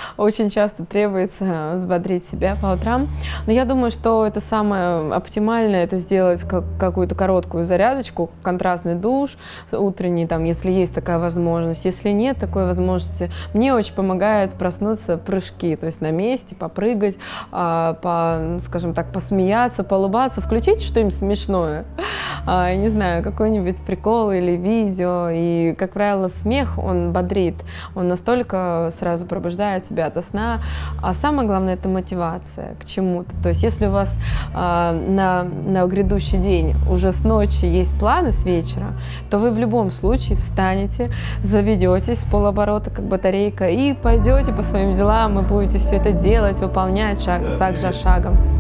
очень часто требуется взбодрить себя по утрам. Но я думаю, что это самое оптимальное, это сделать какую-то короткую зарядочку, контрастный душ утренний, там, если есть такая возможность. Если нет такой возможности, мне очень помогает проснуться прыжки, то есть на месте попрыгать, скажем так, посмеяться, поулыбаться, включить что-нибудь смешное. Не знаю, какой-нибудь прикол или видео. И, как правило, смех, он бодрит, он настолько сразу пробуждает тебя ото сна. А самое главное — это мотивация к чему-то. То есть если у вас на грядущий день уже с ночи есть планы с вечера, то вы в любом случае встанете, заведетесь с полоборота, как батарейка, и пойдете по своим делам, и будете все это делать, выполнять шаг за шагом.